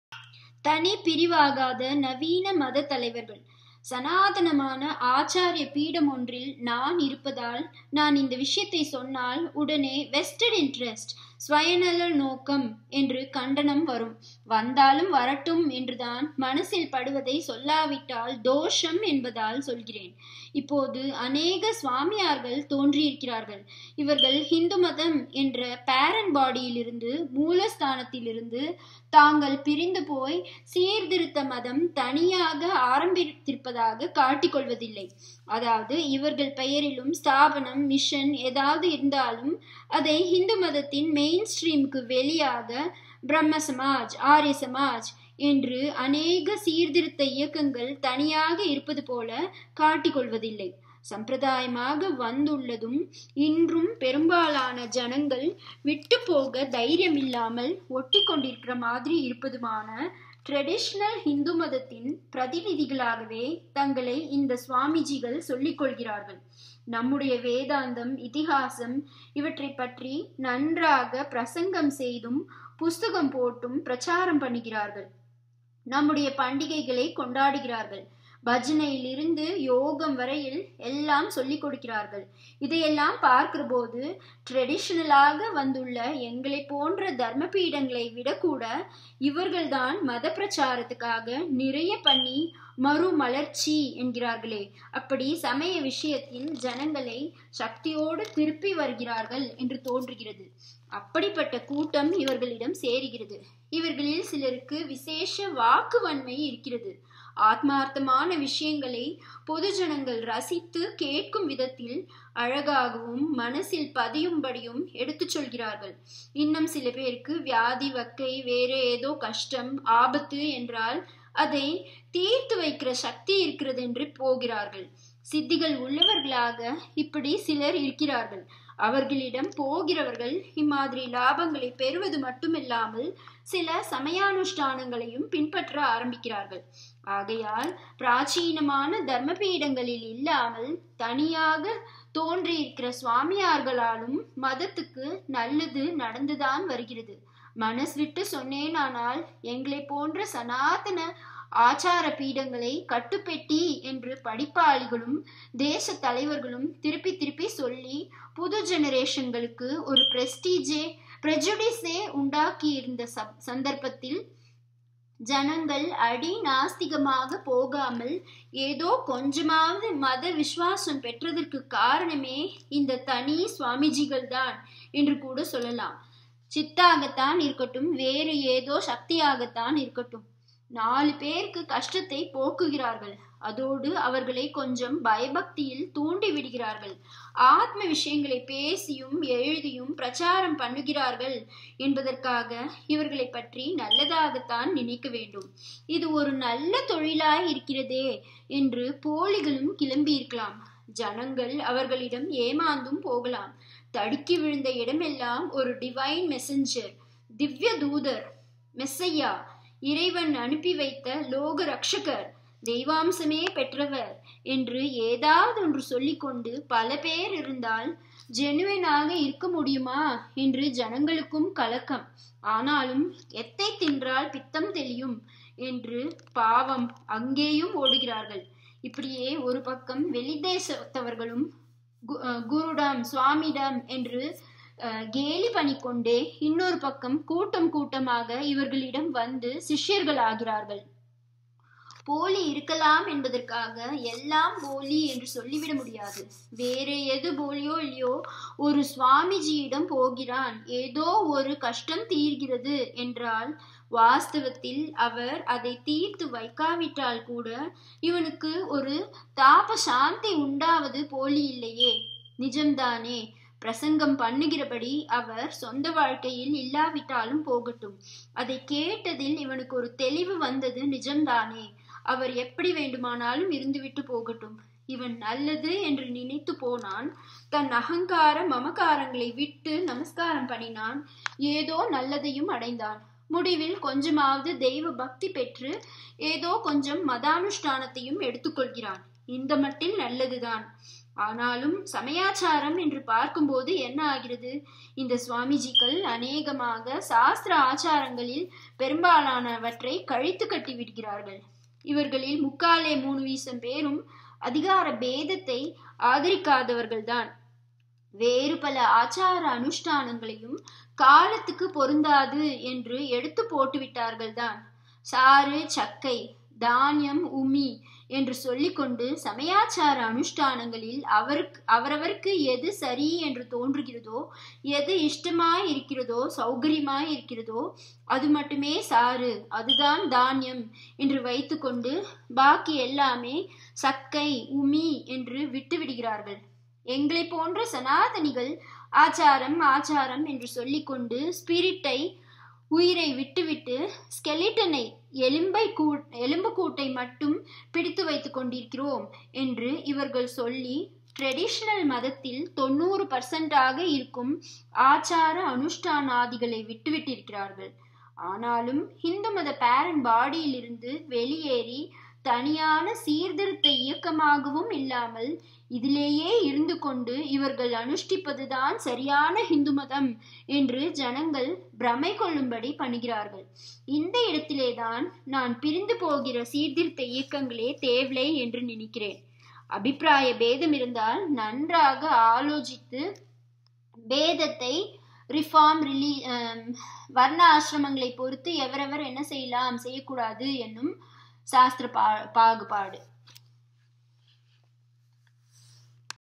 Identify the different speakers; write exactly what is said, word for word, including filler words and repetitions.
Speaker 1: தனி பிரிவாகாத நவீன மத தலைவர்கள். சனாதனமான ஆச்சாரிய பீடம் ஒன்றில் நான் இருப்பதால் நான் இந்த விஷயத்தை சொன்னால் உடனே வெஸ்டட் இன்ட்ரெஸ்ட், சுயநல நோக்கம் என்று கண்டனம் வரும். வந்தாலும் வரட்டும் என்றுதான் மனசில் படுவதை சொல்லாவிட்டால் தோஷம் என்பதால் சொல்கிறேன். இப்போது அநேக சுவாமியார்கள் தோன்றியிருக்கிறார்கள். இவர்கள் ஹிந்து மதம் என்ற பேரன் பாடியிலிருந்து, மூலஸ்தானத்திலிருந்து தாங்கள் பிரிந்து போய் சீர்திருத்த மதம் தனியாக ஆரம்பித்திருப்பதாக காட்டிக்கொள்வதில்லை. அதாவது இவர்கள் பெயரிலும் ஸ்தாபனம், மிஷன் ஏதாவது இருந்தாலும் அதை ஹிந்து மதத்தின் மெயின் ஸ்ட்ரீமுக்கு வெளியாக பிரம்ம சமாஜ், ஆரிய சமாஜ் என்று அநேக சீர்திருத்த இயக்கங்கள் தனியாக இருப்பது போல காட்டிக்கொள்வதில்லை. சம்பிரதாயமாக வந்துள்ளதும் இன்றும் பெரும்பாலான ஜனங்கள் விட்டு போக தைரியம் இல்லாமல் ஒட்டி கொண்டிருக்கிற மாதிரி இருப்பதுமான ட்ரெடிஷ்னல் ஹிந்து மதத்தின் பிரதிநிதிகளாகவே தங்களை இந்த சுவாமிஜிகள் சொல்லிக் கொள்கிறார்கள். நம்முடைய வேதாந்தம், இதிகாசம் இவற்றை பற்றி நன்றாக பிரசங்கம் செய்தும் புஸ்தகம் போட்டும் பிரச்சாரம் பண்ணுகிறார்கள். நம்முடைய பண்டிகைகளை கொண்டாடுகிறார்கள். பஜனையிலிருந்து யோகம் வரையில் எல்லாம் சொல்லிக் கொடுக்கிறார்கள். இதையெல்லாம் பார்க்கிற போது ட்ரெடிஷனலாக வந்துள்ள எங்களை போன்ற தர்ம பீடங்களை விட கூட இவர்கள்தான் மத பிரச்சாரத்துக்காக நிறைய பண்ணி மறுமலர்ச்சி என்கிறார்களே, அப்படி சமய விஷயத்தில் ஜனங்களை சக்தியோடு திருப்பி வருகிறார்கள் என்று தோன்றுகிறது. அப்படிப்பட்ட கூட்டம் இவர்களிடம் சேருகிறது. இவர்களில் சிலருக்கு விசேஷ வாக்குவன்மை இருக்கிறது. ஆத்மார்த்தமான விஷயங்களை பொது ஜனங்கள் ரசித்து கேட்கும் விதத்தில் அழகாகவும் மனசில் பதியும்படியும் எடுத்து சொல்கிறார்கள். இன்னும் சில பேருக்கு வியாதி, வக்கை, வேற ஏதோ கஷ்டம், ஆபத்து என்றால் அதை தீர்த்து வைக்கிற சக்தி இருக்கிறது என்று போகிறார்கள். சித்திகள் உள்ளவர்களாக இப்படி சிலர் இருக்கிறார்கள். அவர்களிடம் போகிறவர்கள் இம்மாதிரி லாபங்களை பெறுவது மட்டுமில்லாமல் சில சமயானுஷ்டானங்களையும் பின்பற்ற ஆரம்பிக்கிறார்கள். ஆகையால் பிராச்சீனமான தர்மபீடங்களில் இல்லாமல் தனியாக தோன்றியிருக்கிற சுவாமியார்களாலும் மதத்துக்கு நல்லது நடந்துதான் வருகிறது. மனசு விட்டு சொன்னேனானால் எங்களை போன்ற சனாதன ஆச்சார பீடங்களை கட்டுப்பெட்டி என்று படிப்பாளிகளும் தேச தலைவர்களும் திருப்பி திருப்பி சொல்லி புது ஜெனரேஷன்களுக்கு ஒரு பிரஸ்டீஜே பிரஜுடிஸே உண்டாக்கி இருந்த சந்தர்ப்பத்தில் ஜனங்கள் அடி நாஸ்திகமாக போகாமல் ஏதோ கொஞ்சமாவது மத விசுவாசம் பெற்றதற்கு காரணமே இந்த தனி சுவாமிஜிகள் தான் என்று கூட சொல்லலாம். சித்தாகத்தான் இருக்கட்டும், வேறு ஏதோ சக்தியாகத்தான் இருக்கட்டும், நாலு பேருக்கு கஷ்டத்தை போக்குகிறார்கள். அதோடு அவர்களை கொஞ்சம் பயபக்தியில் தூண்டி விடுகிறார்கள். ஆத்ம விஷயங்களை பேசியும் எழுதியும் பிரச்சாரம் பண்ணுகிறார்கள் என்பதற்காக இவர்களை பற்றி நல்லதாகத்தான் நினைக்க வேண்டும். இது ஒரு நல்ல தொழிலாய் இருக்கிறதே என்று போலிகளும் கிளம்பி இருக்கலாம். ஜனங்கள் அவர்களிடம் ஏமாந்தும் போகலாம். தடுக்கி விழுந்த இடமெல்லாம் ஒரு டிவைன் மெசஞ்சர், திவ்ய தூதர், மெஸ்ஸையா, இறைவன் அனுப்பி வைத்த லோக ரக்ஷகர், தெய்வாம்சமே பெற்றவர் என்று ஏதாவது ஒன்று சொல்லிக்கொண்டு பல பேர் இருந்தால் ஜெனுவனாக இருக்க முடியுமா என்று ஜனங்களுக்கும் கலக்கம். ஆனாலும் எத்தை தின்றால் பித்தம் தெளியும் என்று பாவம் அங்கேயும் ஓடுகிறார்கள். இப்படியே ஒரு பக்கம் வெளிதேசத்தவர்களும் குருடம், சுவாமிடம் என்று கேலி பண்ணிக்கொண்டே இன்னொரு பக்கம் கூட்டம் கூட்டமாக இவர்களிடம் வந்து சிஷ்யர்கள் ஆகிறார்கள். போலி இருக்கலாம் என்பதற்காக எல்லாம் போலி என்று சொல்லிவிட முடியாது. வேற எது போலியோ இல்லையோ ஒரு சுவாமிஜியிடம் போகிறான், ஏதோ ஒரு கஷ்டம் தீர்கிறது என்றால் வாஸ்தவத்தில் அவர் அதை தீர்த்து வைக்காவிட்டால் கூட இவனுக்கு ஒரு தாப சாந்தி உண்டாவது போலி இல்லையே, நிஜம்தானே. பிரசங்கம் பண்ணுகிறபடி அவர் சொந்த வாழ்க்கையில் இல்லாவிட்டாலும் போகட்டும், அதை கேட்டதில் இவனுக்கு ஒரு தெளிவு வந்தது நிஜம்தானே. அவர் எப்படி வேண்டுமானாலும் இருந்துவிட்டு போகட்டும். இவன் நல்லது என்று நினைத்து போனான். தன் அகங்கார மமகாரங்களை விட்டு நமஸ்காரம் பண்ணினான். ஏதோ நல்லதையும் அடைந்தான். முடிவில் கொஞ்சமாவது தெய்வ பக்தி பெற்று ஏதோ கொஞ்சம் மதானுஷ்டானத்தையும் எடுத்துக்கொள்கிறான். இந்த மட்டில் நல்லதுதான். ஆனாலும் சமயாச்சாரம் என்று பார்க்கும்போது என்ன ஆகிறது? இந்த சுவாமிஜிகள் அநேகமாக சாஸ்திர ஆச்சாரங்களில் பெரும்பாலானவற்றை கழித்து கட்டி விடுகிறார்கள். இவர்களில் முக்காலே மூணு வீசம் பேரும் அதிகார பேதத்தை ஆதரிக்காதவர்கள்தான். வேறு பல ஆச்சார அனுஷ்டானங்களையும் காலத்துக்கு பொருந்தாது என்று எடுத்து போட்டு விட்டார்கள் தான். சாறு, சக்கை, தானியம், உமி என்று சொல்லிக்கொண்டு சமயாச்சார அனுஷ்டானங்களில் அவருக்கு அவரவருக்கு எது சரி என்று தோன்றுகிறதோ, எது இஷ்டமாய் இருக்கிறதோ, சௌகரியமாய் இருக்கிறதோ அது மட்டுமே சாறு, அதுதான் தானியம் என்று வைத்துக்கொண்டு பாக்கி எல்லாமே சக்கை, உமி என்று விட்டு விடுகிறார்கள். எங்களை போன்ற சனாதனிகள் ஆச்சாரம் ஆச்சாரம் என்று சொல்லிக்கொண்டு ஸ்பிரிட்டை, உயிரை விட்டுவிட்டு ஸ்கெலிட்டனை, எலும்பை கூ எலும்பு கூட்டை மட்டும் பிடித்து வைத்து கொண்டிருக்கிறோம் என்று இவர்கள் சொல்லி ட்ரெடிஷனல் மதத்தில் தொண்ணூறு பர்சன்டாக இருக்கும் ஆச்சார அனுஷ்டானாதிகளை விட்டுவிட்டிருக்கிறார்கள். ஆனாலும் இந்து மத பேரண்ட் பாடியிலிருந்து வெளியேறி தனியான சீர்திருத்த இயக்கமாகவும் இல்லாமல் இதிலேயே இருந்து கொண்டு இவர்கள் அனுஷ்டிப்பதுதான் சரியான இந்து மதம் என்று ஜனங்கள் பிரமை கொள்ளும்படி பண்ணுகிறார்கள். இந்த இடத்திலேதான் நான் பிரிந்து போகிற சீர்திருத்த இயக்கங்களே தேவலை என்று நினைக்கிறேன். அபிப்பிராய பேதம் இருந்தால் நன்றாக ஆலோசித்து பேதத்தை ரிஃபார்ம் ரிலீ வர்ண ஆசிரமங்களை பொறுத்து எவரெவர் என்ன செய்யலாம் செய்யக்கூடாது என்னும் சாஸ்திர பா பாகுபாடு